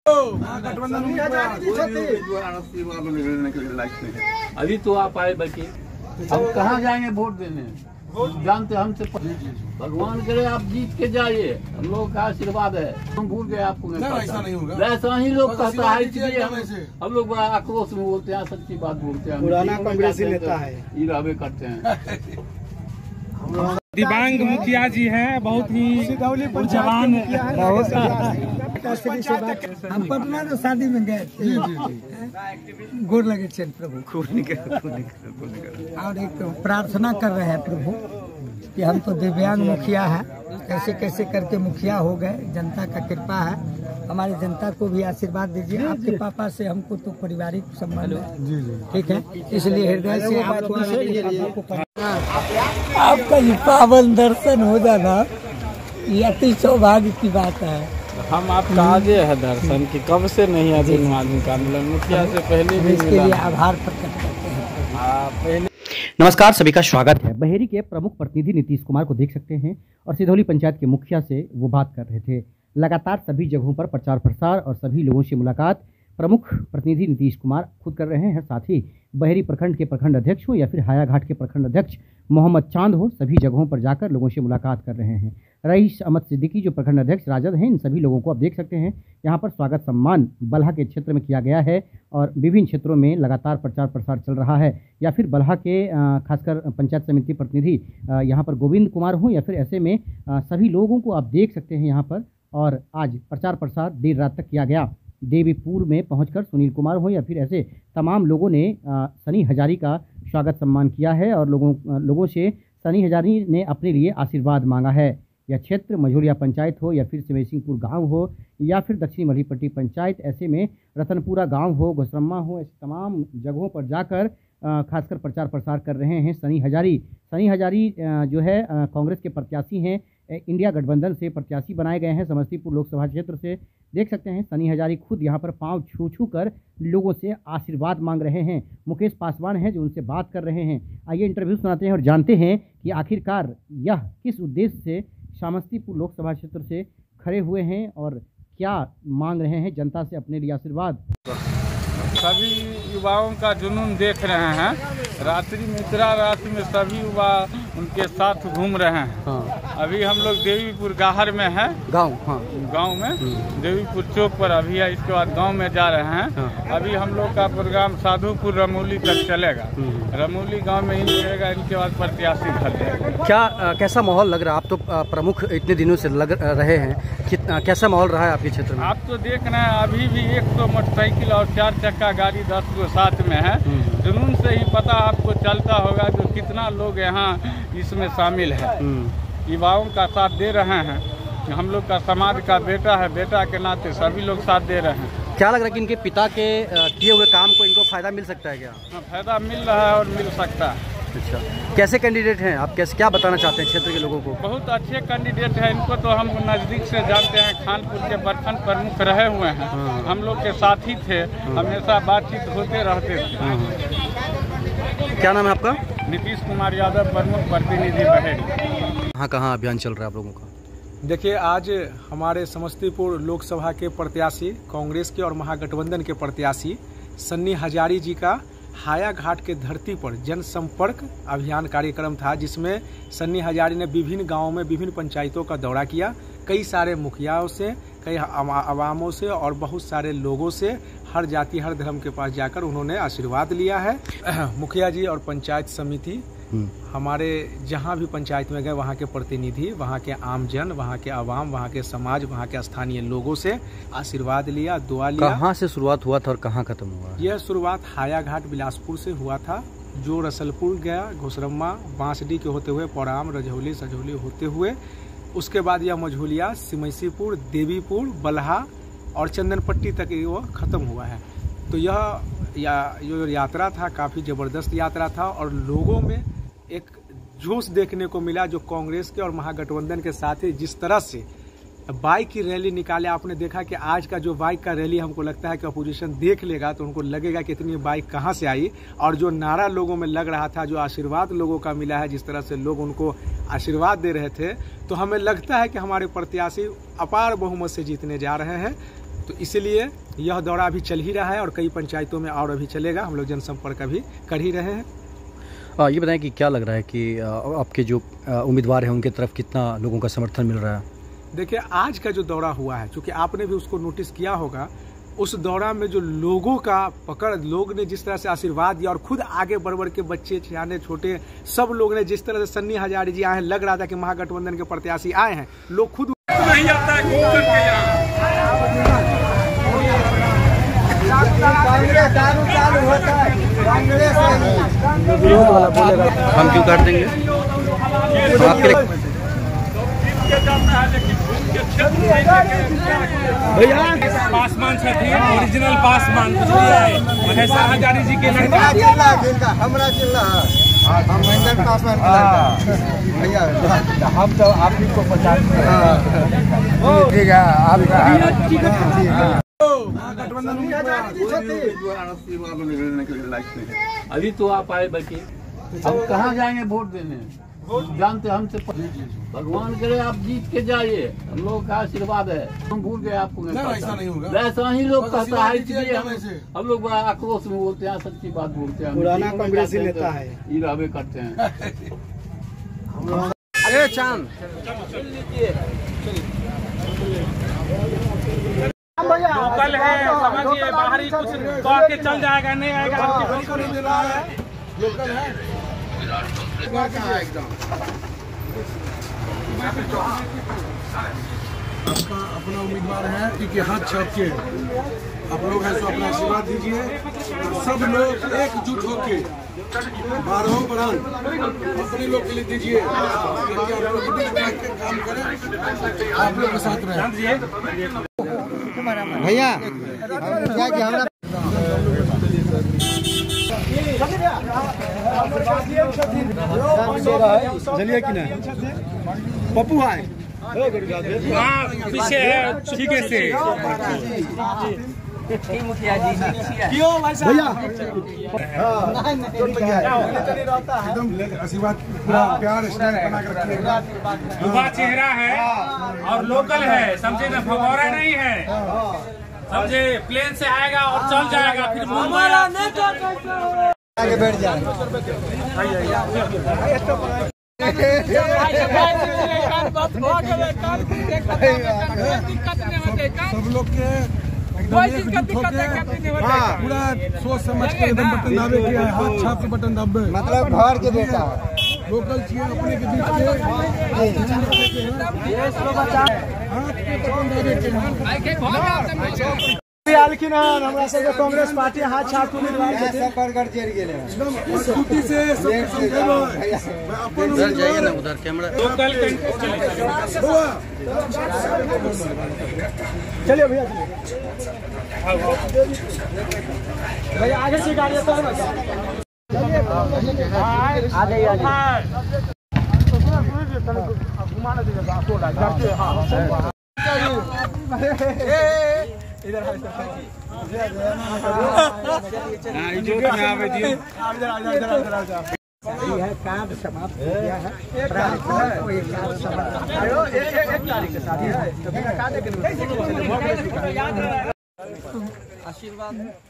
अभी तो आप आए बाकी हम कहाँ जाएंगे वोट देने, जानते हमसे। भगवान करे आप जीत के जाइए, हम लोग का आशीर्वाद है। हम भूल गए आपको, ऐसा नहीं होगा, ऐसा ही लोग कहता है, इसलिए हम लोग बड़ा आक्रोश में बोलते हैं, सच्ची बात बोलते हैं। पुराना कांग्रेसी नेता है, इरादे करते हैं। दिव्यांग मुखिया जी हैं, बहुत ही जवान, हम पटना तो शादी में गए थे, गोर लगे चंद प्रभु और एक प्रार्थना कर रहे हैं प्रभु कि हम तो दिव्यांग मुखिया है, कैसे कैसे करके मुखिया हो गए, जनता का कृपा है, हमारी जनता को भी आशीर्वाद दीजिए। आपके पापा से हमको तो पारिवारिक संबंध है, ठीक है, इसलिए हृदय से आपका ये पावन दर्शन हो जाना ये अति सौभाग्य की बात है। हम आपका आगे है दर्शन की, कब से नहीं है दिन आदमी का मिलन, मुखिया से पहले भी इसके लिए आभार प्रकट करते हैं। नमस्कार, सभी का स्वागत है। बहेरी के प्रमुख प्रतिनिधि नीतीश कुमार को देख सकते हैं और सिधौली पंचायत के मुखिया से वो बात कर रहे थे। लगातार सभी जगहों पर प्रचार प्रसार और सभी लोगों से मुलाकात प्रमुख प्रतिनिधि नीतीश कुमार खुद कर रहे हैं। साथ ही बहेरी प्रखंड के प्रखंड अध्यक्ष हो या फिर हायाघाट के प्रखंड अध्यक्ष मोहम्मद चांद हो, सभी जगहों पर जाकर लोगों से मुलाकात कर रहे हैं। रईस अहमद सिद्दीकी जो प्रखंड अध्यक्ष राजद हैं, इन सभी लोगों को आप देख सकते हैं यहाँ पर स्वागत सम्मान बल्हा के क्षेत्र में किया गया है और विभिन्न क्षेत्रों में लगातार प्रचार प्रसार चल रहा है। या फिर बल्हा के खासकर पंचायत समिति प्रतिनिधि यहाँ पर गोविंद कुमार हो या फिर ऐसे में सभी लोगों को आप देख सकते हैं यहाँ पर। और आज प्रचार प्रसार देर रात तक किया गया। देवीपुर में पहुंचकर सुनील कुमार हो या फिर ऐसे तमाम लोगों ने सनी हजारी का स्वागत सम्मान किया है और लोगों से सनी हजारी ने अपने लिए आशीर्वाद मांगा है। यह क्षेत्र मझोलिया पंचायत हो या फिर सिमैसिंहपुर गांव हो या फिर दक्षिणी मल्हीपट्टी पंचायत, ऐसे में रतनपुरा गांव हो, घोसरम्मा हो, ऐसे तमाम जगहों पर जाकर खासकर प्रचार प्रसार कर रहे हैं सनी हजारी। सनी हजारी जो है कांग्रेस के प्रत्याशी हैं, इंडिया गठबंधन से प्रत्याशी बनाए गए हैं समस्तीपुर लोकसभा क्षेत्र से। देख सकते हैं सनी हजारी खुद यहां पर पांव छू छू कर लोगों से आशीर्वाद मांग रहे हैं। मुकेश पासवान हैं जो उनसे बात कर रहे हैं। आइए इंटरव्यू सुनाते हैं और जानते हैं कि आखिरकार यह किस उद्देश्य से समस्तीपुर लोकसभा क्षेत्र से खड़े हुए हैं और क्या मांग रहे हैं जनता से अपने लिए आशीर्वाद। सभी युवाओं का जुनून देख रहे हैं, रात्रि मित्रा रात्रि में सभी युवा उनके साथ घूम रहे हैं। हाँ। अभी हम लोग देवीपुर गाहर में है, गांव में देवीपुर चौक पर अभी है, इसके बाद गांव में जा रहे हैं। हाँ। अभी हम लोग का प्रोग्राम साधुपुर रमोली तक चलेगा। रमोली गांव में ही चलेगा, इनके बाद प्रत्याशी घर जाएगा। क्या कैसा माहौल लग रहा है? आप तो प्रमुख इतने दिनों से लग रहे हैं, कैसा माहौल रहा है आपके क्षेत्र में? आप तो देख रहे हैं अभी भी 100 मोटरसाइकिल और 4 चक्का गाड़ी 10 को साथ में है। जुनून से ही पता आपको चलता होगा जो कितना लोग यहाँ इसमें शामिल है, युवाओं का साथ दे रहे हैं। हम लोग का समाज का बेटा है, बेटा के नाते सभी लोग साथ दे रहे हैं। क्या लग रहा है कि इनके पिता के किए हुए काम को इनको फायदा मिल सकता है क्या? फायदा मिल रहा है और मिल सकता है। अच्छा, कैसे कैंडिडेट हैं आप, कैसे क्या बताना चाहते हैं क्षेत्र के लोगों को? बहुत अच्छे कैंडिडेट हैं, इनको तो हम नज़दीक से जानते हैं, खानपुर के प्रखंड प्रमुख रहे हुए हैं। हम लोग के साथी थे, हमेशा बातचीत होते रहते थे। क्या नाम है आपका? नीतीश कुमार यादव, प्रमुख प्रतिनिधि बहेरी। कहाँ अभियान चल रहा है आप लोगों का? देखिए, आज हमारे समस्तीपुर लोकसभा के प्रत्याशी, कांग्रेस के और महागठबंधन के प्रत्याशी सन्नी हजारी जी का हायाघाट के धरती पर जनसंपर्क अभियान कार्यक्रम था, जिसमें सन्नी हजारी ने विभिन्न गांवों में विभिन्न पंचायतों का दौरा किया। कई सारे मुखियाओं से, कई अवामों से और बहुत सारे लोगों से, हर जाति हर धर्म के पास जाकर उन्होंने आशीर्वाद लिया है। मुखिया जी और पंचायत समिति हमारे जहां भी पंचायत में गए वहां के प्रतिनिधि, वहां के आमजन, वहां के अवाम, वहां के समाज, वहां के स्थानीय लोगों से आशीर्वाद लिया, दुआ लिया। कहां से शुरुआत हुआ था और कहां खत्म हुआ? यह शुरुआत हायाघाट बिलासपुर से हुआ था, जो रसलपुर गया, घोसरम्मा, बांसडी के होते हुए पौराम, रजौली, सजौली होते हुए, उसके बाद यह मझोलिया, सिमैसिंहपुर, देवीपुर, बल्हा और चंदनपट्टी तक वो खत्म हुआ है। तो यह यात्रा था, काफ़ी ज़बरदस्त यात्रा था और लोगों में एक जोश देखने को मिला, जो कांग्रेस के और महागठबंधन के साथ ही जिस तरह से बाइक की रैली निकाले। आपने देखा कि आज का जो बाइक का रैली, हमको लगता है कि अपोजिशन देख लेगा तो उनको लगेगा कि इतनी बाइक कहाँ से आई, और जो नारा लोगों में लग रहा था, जो आशीर्वाद लोगों का मिला है, जिस तरह से लोग उनको आशीर्वाद दे रहे थे, तो हमें लगता है कि हमारे प्रत्याशी अपार बहुमत से जीतने जा रहे हैं। तो इसीलिए यह दौरा अभी चल ही रहा है और कई पंचायतों में और अभी चलेगा। हम लोग जनसंपर्क अभी कर ही रहे हैं। ये बताएं कि क्या लग रहा है कि आपके जो उम्मीदवार हैं उनके तरफ कितना लोगों का समर्थन मिल रहा है? देखिए, आज का जो दौरा हुआ है, चूँकि आपने भी उसको नोटिस किया होगा, उस दौरा में जो लोगों का पकड़, लोग ने जिस तरह से आशीर्वाद दिया और खुद आगे बढ़ के बच्चे सियाने छोटे सब लोग ने जिस तरह से सन्नी हजारी जी आए हैं, लग रहा था कि महागठबंधन के प्रत्याशी आए हैं। लोग खुद नहीं आता हम क्यों काट देंगे? भैया पासवान छथिन, ओरिजिनल पासवान महेश हजारी जी के हमरा चिल्ला हम महेंद्र पासवान भैया, हम तो आप ही को पचास अभी तो आप आए बल्कि हम कहाँ जाएंगे वोट देने? जानते हमसे भगवान करे आप जीत के जाइए, हम लोग का आशीर्वाद है। हम भूल गए आपको ऐसा नहीं होगा, वैसा ही लोग कहता है, इसलिए हम लोग बड़ा आक्रोश में बोलते हैं, सच्ची बात बोलते हैं। पुराना कांग्रेसी नेता है, ये दावे करते हैं। अरे चांद लोकल है, समझिए, बाहरी कुछ कह के चल जाएगा, नहीं आएगा। लोकल है एकदम। आपका अपना उम्मीदवार है, क्योंकि हाथ छाप के आप लोग हैं, तो अपना आशीर्वाद दीजिए। सब लोग एकजुट होके 12 बरान अपने लोग के लिए दीजिए, ताकि आप लोग काम करें, आप लोग के साथ रहें। भैया क्या कि हमारा चलिए कि नहीं पप्पू आए पीछे है, ठीक से भैया एकदम आशीर्वाद प्यार स्नेह बना कर रखिएगा। युवा चेहरा है और लोकल है, समझे ना, फगौरा नहीं है, समझे। प्लेन से आएगा और चल जाएगा, फिर मुंबई आगे बैठ जाए। सब लोग के पूरा सोच समझ के एकदम बटन दाबे किया है, हाथ छाप के बटन दाबे, मतलब घर के बेटा लोकल चाहिए अपने के बीच के हमरा से कांग्रेस पार्टी हाथ छाप उम्मीदवार स्कूटी से जाइए ना उधर कैमरा। चलिए भैया, भैया आगे से गाड़ियाँ तो आ जाइए इधर है काम समाप्त हो गया है। एक तारीख के साथ आशीर्वाद